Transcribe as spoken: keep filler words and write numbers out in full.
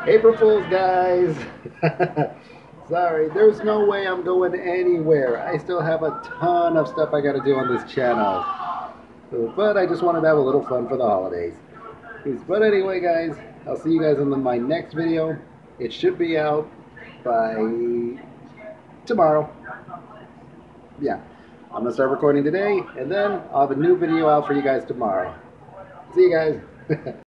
April Fools, guys. Sorry, there's no way I'm going anywhere. I still have a ton of stuff I got to do on this channel. But I just wanted to have a little fun for the holidays. But anyway, guys, I'll see you guys in the, my next video. It should be out by tomorrow. Yeah, I'm going to start recording today, and then I'll have a new video out for you guys tomorrow. See you guys.